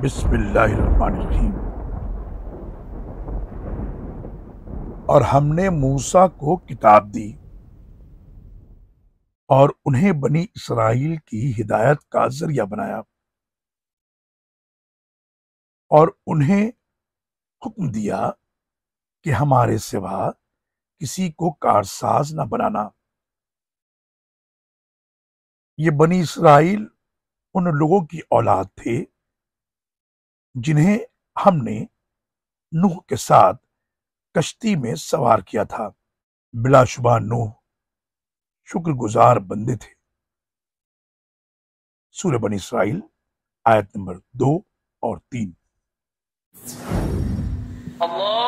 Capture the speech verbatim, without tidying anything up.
بسم اللہ الرحمن الرحیم۔ اور ہم نے موسیٰ کو کتاب دی اور انہیں بنی اسرائیل کی ہدایت کا ذریعہ بنایا اور انہیں حکم دیا کہ ہمارے سوا کسی کو کارساز نہ بنانا۔ یہ بنی اسرائیل ان لوگوں کی اولاد تھے جنہیں ہم نے نوح کے ساتھ کشتی میں سوار کیا تھا۔ بلا شبہ نوح شکر گزار بندے تھے۔ سورہ بنی اسرائیل آیت نمبر دو اور تین۔ اللہ